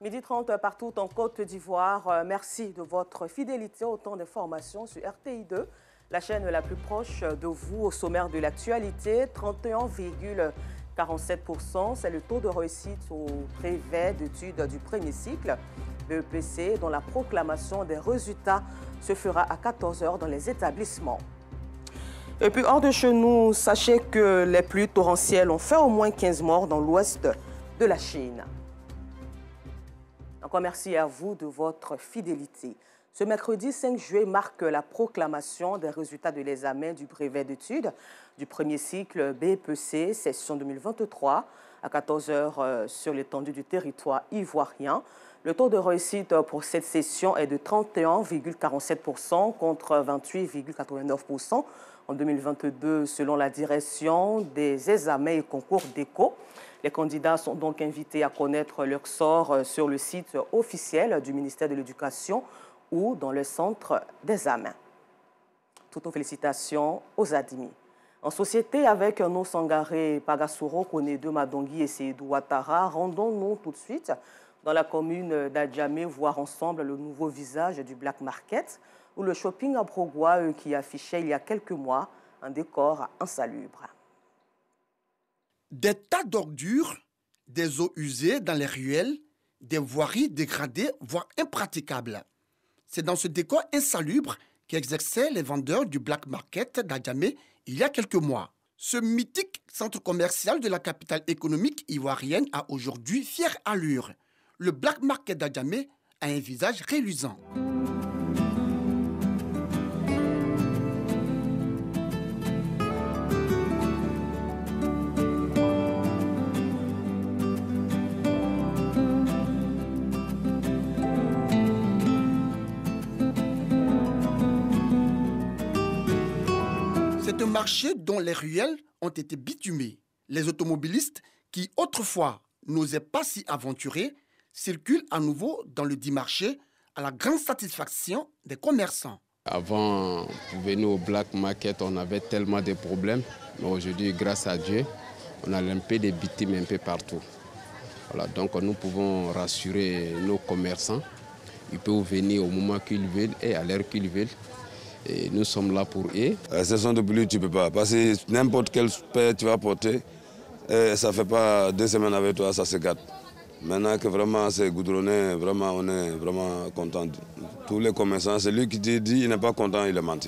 12h30 partout en Côte d'Ivoire. Merci de votre fidélité au temps d'information sur RTI2, la chaîne la plus proche de vous. Au sommaire de l'actualité, 31,47%, c'est le taux de réussite au brevet d'études du premier cycle BEPC, dont la proclamation des résultats se fera à 14h dans les établissements. Et puis hors de chez nous, sachez que les pluies torrentielles ont fait au moins 15 morts dans l'ouest de la Chine. Encore merci à vous de votre fidélité. Ce mercredi 5 juillet marque la proclamation des résultats de l'examen du brevet d'études du premier cycle BEPC, session 2023, à 14h sur l'étendue du territoire ivoirien. Le taux de réussite pour cette session est de 31,47% contre 28,89% en 2022, selon la direction des examens et concours d'ECO. Les candidats sont donc invités à connaître leur sort sur le site officiel du ministère de l'Éducation ou dans le centre d'examen. Toutes nos félicitations aux admis. En société avec nos Sangaré Pagasoro, Konedo Madongui et Seydou Ouattara, rendons-nous tout de suite dans la commune d'Adjamé voir ensemble le nouveau visage du Black Market ou le shopping à Brogois qui affichait il y a quelques mois un décor insalubre. Des tas d'ordures, des eaux usées dans les ruelles, des voiries dégradées, voire impraticables. C'est dans ce décor insalubre qu'exerçaient les vendeurs du Black Market d'Adjamé il y a quelques mois. Ce mythique centre commercial de la capitale économique ivoirienne a aujourd'hui fière allure. Le Black Market d'Adjamé a un visage reluisant. C'est un marché dont les ruelles ont été bitumées. Les automobilistes qui autrefois n'osaient pas s'y aventurer circulent à nouveau dans le dit marché à la grande satisfaction des commerçants. Avant, pour venir au Black Market, on avait tellement de problèmes. Mais aujourd'hui, grâce à Dieu, on a un peu de victimes un peu partout. Voilà, donc nous pouvons rassurer nos commerçants. Ils peuvent venir au moment qu'ils veulent et à l'heure qu'ils veulent. Et nous sommes là pour eux. Ce sont de pluie, tu ne peux pas. Parce que n'importe quel paire tu vas porter, ça ne fait pas 2 semaines avec toi, ça se gâte. Maintenant que vraiment c'est goudronné, vraiment, on est vraiment content. Tous les commerçants, celui qui te dit qu'il n'est pas content, il est menti.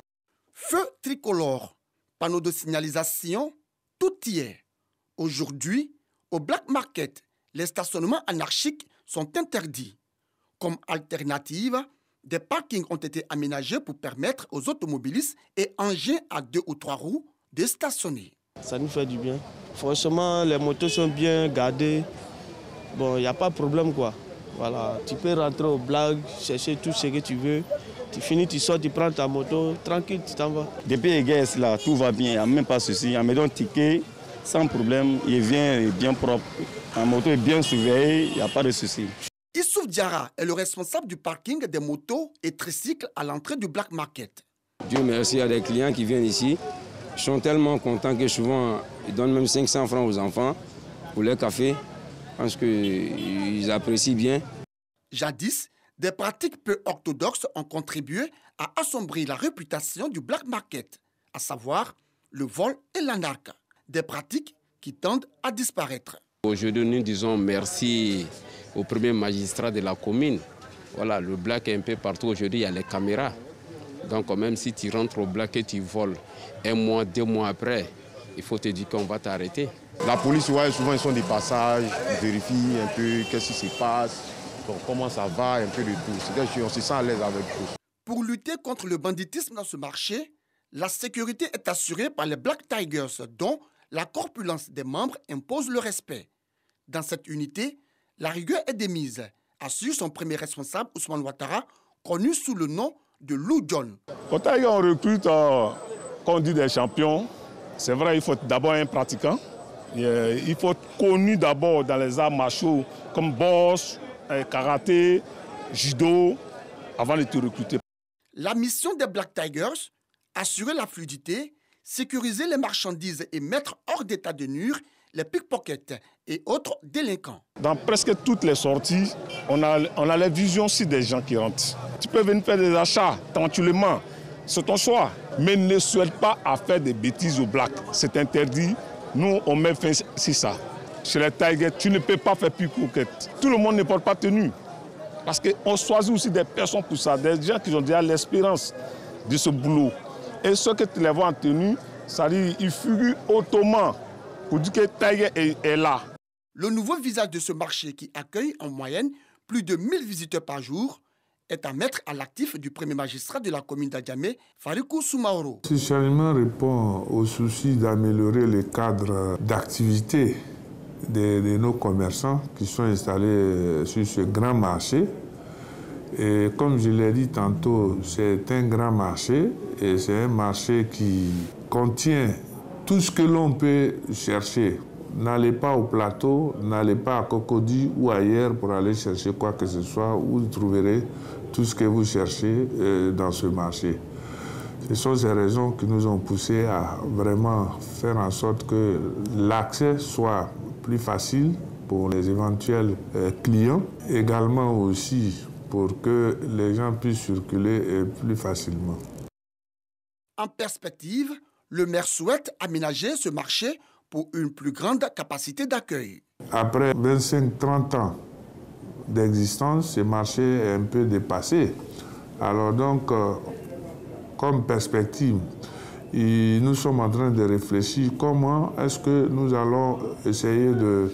Feu tricolore, panneaux de signalisation, tout y est. Aujourd'hui, au Black Market, les stationnements anarchiques sont interdits. Comme alternative, des parkings ont été aménagés pour permettre aux automobilistes et engins à 2 ou 3 roues de stationner. Ça nous fait du bien. Franchement, les motos sont bien gardées. Bon, il n'y a pas de problème quoi. Voilà, tu peux rentrer au Black, chercher tout ce que tu veux. Tu finis, tu sors, tu prends ta moto, tranquille, tu t'en vas. Depuis les gars, là, tout va bien, il n'y a même pas de souci. On me donne un ticket, sans problème, il vient, il est bien propre. La moto est bien surveillée, il n'y a pas de souci. Issouf Diarra est le responsable du parking des motos et tricycles à l'entrée du Black Market. Dieu merci à des clients qui viennent ici. Ils sont tellement contents que souvent, ils donnent même 500 francs aux enfants pour leur café. Je pense qu'ils apprécient bien. Jadis, des pratiques peu orthodoxes ont contribué à assombrir la réputation du Black Market, à savoir le vol et l'anarque. Des pratiques qui tendent à disparaître. Aujourd'hui, nous disons merci au premier magistrat de la commune. Voilà, le Black est un peu partout. Aujourd'hui, il y a les caméras. Donc, même si tu rentres au Black et tu voles 1 mois, 2 mois après, il faut te dire qu'on va t'arrêter. La police, ouais, souvent, ils sont des passages, ils vérifient un peu qu'est-ce qui se passe, donc, comment ça va, un peu de tout. C'est-à-dire qu'on se sent à l'aise avec tout. Pour lutter contre le banditisme dans ce marché, la sécurité est assurée par les Black Tigers, dont la corpulence des membres impose le respect. Dans cette unité, la rigueur est démise, assure son premier responsable, Ousmane Ouattara, connu sous le nom de Lou John. Quand on recrute, quand on dit des champions, c'est vrai, il faut d'abord un pratiquant. Il faut être connu d'abord dans les arts martiaux comme boxe, karaté, judo, avant de te recruter. La mission des Black Tigers, assurer la fluidité, sécuriser les marchandises et mettre hors d'état de nuire les pickpockets et autres délinquants. Dans presque toutes les sorties, on a la vision aussi des gens qui rentrent. Tu peux venir faire des achats tranquillement, c'est ton choix. Mais ne souhaite pas à faire des bêtises au black. C'est interdit. Nous, on met fin à ça. Chez les Tigers, tu ne peux pas faire pickpocket. Tout le monde ne porte pas tenue. Parce qu'on choisit aussi des personnes pour ça, des gens qui ont déjà l'expérience de ce boulot. Et ceux que tu les vois en tenue, ça dit ils figurent autrement pour dire que Tiger est là. Le nouveau visage de ce marché qui accueille en moyenne plus de 1000 visiteurs par jour est à mettre à l'actif du premier magistrat de la commune d'Adjamé, Farikou Soumaoro. Ce changement répond au souci d'améliorer le cadre d'activité de nos commerçants qui sont installés sur ce grand marché. Et comme je l'ai dit tantôt, c'est un grand marché et c'est un marché qui contient tout ce que l'on peut chercher. N'allez pas au plateau, n'allez pas à Cocody ou ailleurs pour aller chercher quoi que ce soit, où vous trouverez tout ce que vous cherchez dans ce marché. Ce sont ces raisons qui nous ont poussés à vraiment faire en sorte que l'accès soit plus facile pour les éventuels clients, également aussi pour que les gens puissent circuler plus facilement. En perspective, le maire souhaite aménager ce marché pour une plus grande capacité d'accueil. Après 25-30 ans d'existence, ce marché est un peu dépassé. Alors donc, comme perspective, nous sommes en train de réfléchir comment est-ce que nous allons essayer de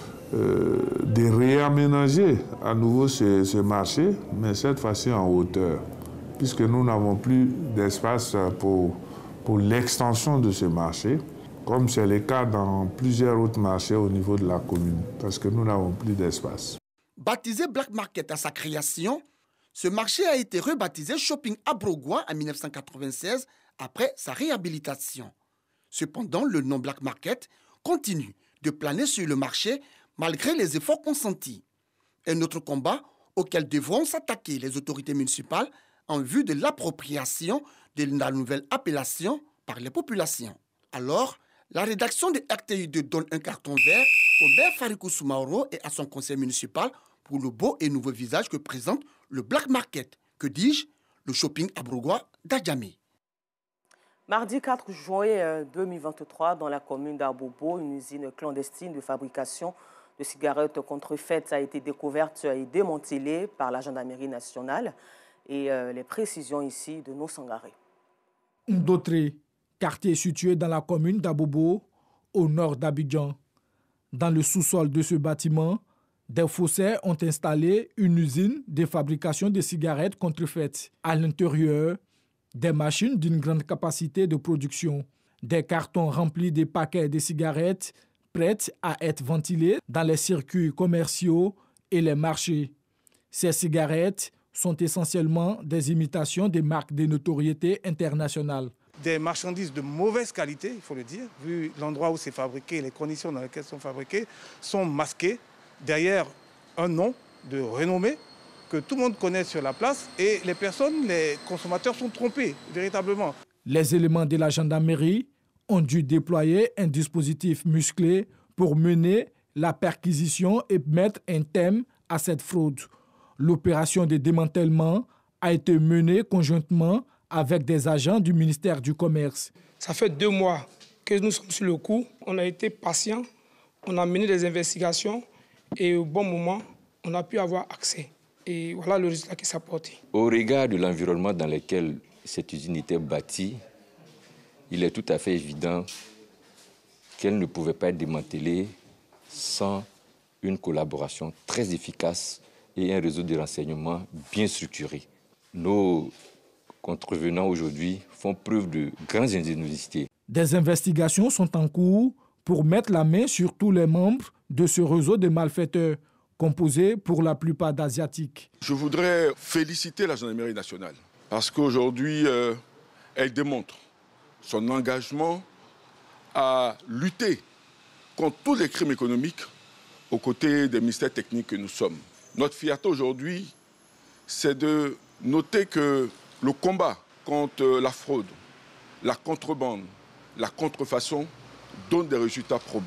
réaménager à nouveau ce marché, mais cette fois-ci en hauteur, puisque nous n'avons plus d'espace pour l'extension de ce marché, comme c'est le cas dans plusieurs autres marchés au niveau de la commune, parce que nous n'avons plus d'espace. Baptisé Black Market à sa création, ce marché a été rebaptisé Shopping Abrogois en 1996 après sa réhabilitation. Cependant, le nom Black Market continue de planer sur le marché malgré les efforts consentis. Un autre combat auquel devront s'attaquer les autorités municipales en vue de l'appropriation de la nouvelle appellation par les populations. Alors, la rédaction de RTI2 donne un carton vert au maire Farikou Soumaoro et à son conseil municipal pour le beau et nouveau visage que présente le Black Market, que dis-je, le shopping abrogois d'Adjamé. Mardi 4 juin 2023, dans la commune d'Abobo, une usine clandestine de fabrication de cigarettes contrefaites a été découverte et démantelée par la gendarmerie nationale. Et les précisions ici de nos Sangaré. Ndotré, quartier situé dans la commune d'Abobo, au nord d'Abidjan. Dans le sous-sol de ce bâtiment, des faussaires ont installé une usine de fabrication de cigarettes contrefaites. À l'intérieur, des machines d'une grande capacité de production, des cartons remplis de paquets de cigarettes prêtes à être ventilés dans les circuits commerciaux et les marchés. Ces cigarettes sont essentiellement des imitations des marques de notoriété internationale. Des marchandises de mauvaise qualité, il faut le dire, vu l'endroit où c'est fabriqué, les conditions dans lesquelles sont fabriquées, sont masquées derrière un nom de renommée que tout le monde connaît sur la place et les consommateurs sont trompés, véritablement. Les éléments de la gendarmerie ont dû déployer un dispositif musclé pour mener la perquisition et mettre un terme à cette fraude. L'opération de démantèlement a été menée conjointement avec des agents du ministère du Commerce. Ça fait 2 mois que nous sommes sur le coup. On a été patients, on a mené des investigations et au bon moment, on a pu avoir accès. Et voilà le résultat qui s'est apporté. Au regard de l'environnement dans lequel cette usine était bâtie, il est tout à fait évident qu'elle ne pouvait pas être démantelée sans une collaboration très efficace et un réseau de renseignement bien structuré. Nos contrevenants aujourd'hui font preuve de grandes ingéniosités. Des investigations sont en cours pour mettre la main sur tous les membres de ce réseau de malfaiteurs, composé pour la plupart d'Asiatiques. Je voudrais féliciter la gendarmerie nationale parce qu'aujourd'hui, elle démontre son engagement à lutter contre tous les crimes économiques aux côtés des ministères techniques que nous sommes. Notre fierté aujourd'hui, c'est de noter que le combat contre la fraude, la contrebande, la contrefaçon donne des résultats probants.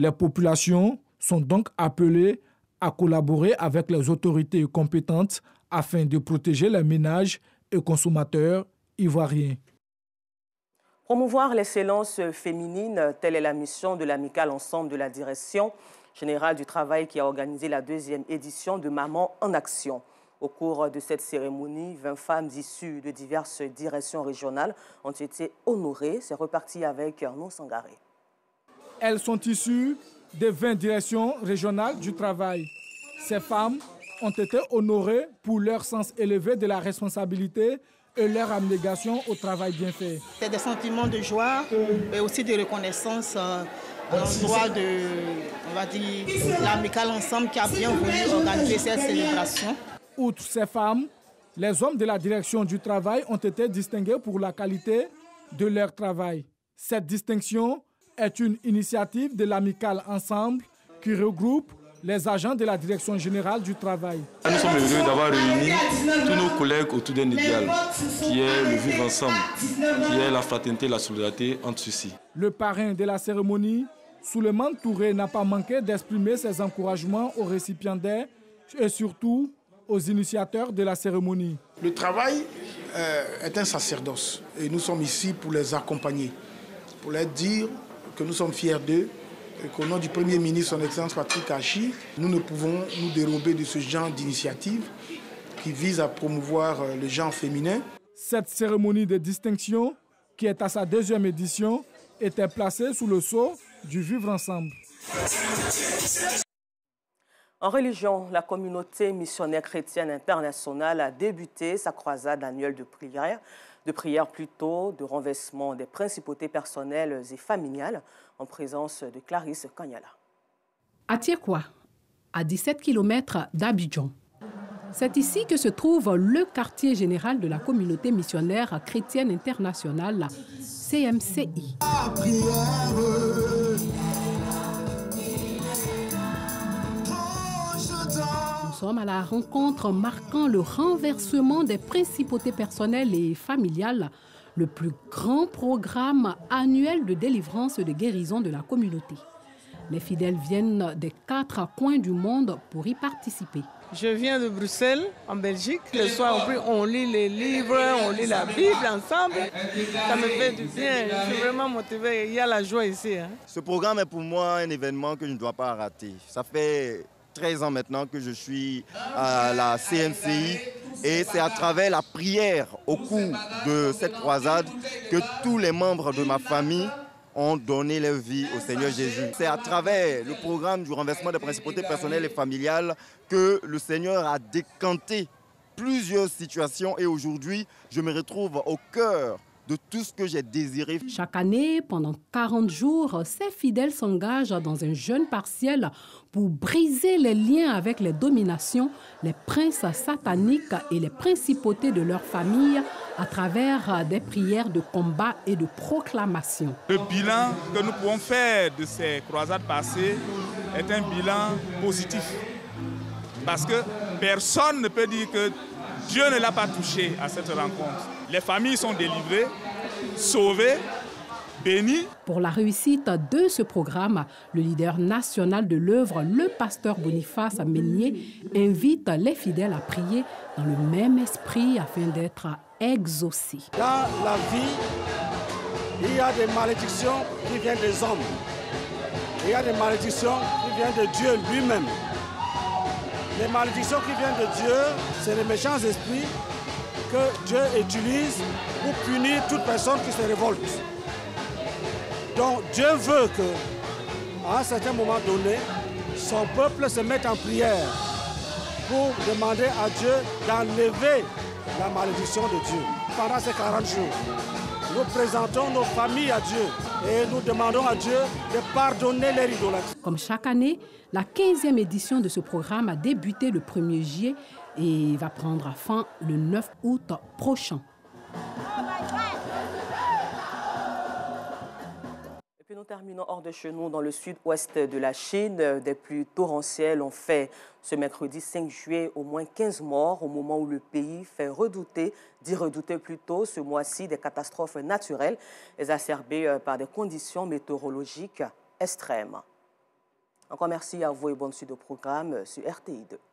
Les populations sont donc appelées à collaborer avec les autorités compétentes afin de protéger les ménages et consommateurs ivoiriens. Promouvoir l'excellence féminine, telle est la mission de l'amicale Ensemble de la Direction générale du travail qui a organisé la 2e édition de Maman en Action. Au cours de cette cérémonie, 20 femmes issues de diverses directions régionales ont été honorées. C'est reparti avec Arnaud Sangaré. Elles sont issues des 20 directions régionales du travail. Ces femmes ont été honorées pour leur sens élevé de la responsabilité et leur abnégation au travail bien fait. C'est des sentiments de joie et aussi de reconnaissance à l'endroit de, on va dire, l'amicale Ensemble qui a bien voulu organiser cette célébration. Outre ces femmes, les hommes de la direction du travail ont été distingués pour la qualité de leur travail. Cette distinction est une initiative de l'amicale Ensemble qui regroupe les agents de la direction générale du travail. Nous sommes heureux d'avoir réuni tous nos collègues autour d'un idéal qui est le vivre ensemble, qui est la fraternité et la solidarité entre ceux-ci. Le parrain de la cérémonie, Souleymane Touré, n'a pas manqué d'exprimer ses encouragements aux récipiendaires et surtout aux initiateurs de la cérémonie. Le travail est un sacerdoce et nous sommes ici pour les accompagner, pour leur dire que nous sommes fiers d'eux et qu'au nom du Premier ministre, son Excellence Patrick Achi, nous ne pouvons nous dérober de ce genre d'initiative qui vise à promouvoir le genre féminin. Cette cérémonie de distinction, qui est à sa 2e édition, était placée sous le sceau du Vivre Ensemble. En religion, la communauté missionnaire chrétienne internationale a débuté sa croisade annuelle de prière plutôt, de renversement des principautés personnelles et familiales, en présence de Clarisse Kanyala. À Tiekwa, à 17 km d'Abidjan. C'est ici que se trouve le quartier général de la communauté missionnaire chrétienne internationale, CMCI. Nous sommes à la rencontre marquant le renversement des principautés personnelles et familiales, le plus grand programme annuel de délivrance et de guérison de la communauté. Les fidèles viennent des 4 coins du monde pour y participer. Je viens de Bruxelles, en Belgique. Le soir, on lit les livres, on lit la Bible ensemble. Ça me fait du bien. Je suis vraiment motivée. Il y a la joie ici. Ce programme est pour moi un événement que je ne dois pas rater. Ça fait 13 ans maintenant que je suis à la CMCI et c'est à travers la prière au cours de cette croisade que tous les membres de ma famille ont donné leur vie au Seigneur Jésus. C'est à travers le programme du renversement des principautés personnelles et familiales que le Seigneur a décanté plusieurs situations et aujourd'hui, je me retrouve au cœur de tout ce que j'ai désiré. Chaque année, pendant 40 jours, ces fidèles s'engagent dans un jeûne partiel pour briser les liens avec les dominations, les princes sataniques et les principautés de leur famille à travers des prières de combat et de proclamation. Le bilan que nous pouvons faire de ces croisades passées est un bilan positif. Parce que personne ne peut dire que Dieu ne l'a pas touché à cette rencontre. Les familles sont délivrées, sauvées, bénies. Pour la réussite de ce programme, le leader national de l'œuvre, le pasteur Boniface Meunier, invite les fidèles à prier dans le même esprit afin d'être exaucés. Dans la vie, il y a des malédictions qui viennent des hommes. Il y a des malédictions qui viennent de Dieu lui-même. Les malédictions qui viennent de Dieu, c'est les méchants esprits que Dieu utilise pour punir toute personne qui se révolte. Donc Dieu veut qu'à un certain moment donné, son peuple se mette en prière pour demander à Dieu d'enlever la malédiction de Dieu. Pendant ces 40 jours, nous présentons nos familles à Dieu et nous demandons à Dieu de pardonner les idolâtries. Comme chaque année, la 15e édition de ce programme a débuté le 1er juillet et va prendre fin le 9 août prochain. Et puis nous terminons hors de chez nous, dans le sud-ouest de la Chine. Des pluies torrentielles ont fait ce mercredi 5 juillet au moins 15 morts au moment où le pays fait redouter plutôt ce mois-ci des catastrophes naturelles exacerbées par des conditions météorologiques extrêmes. Encore merci à vous et bonne suite au programme sur RTI2.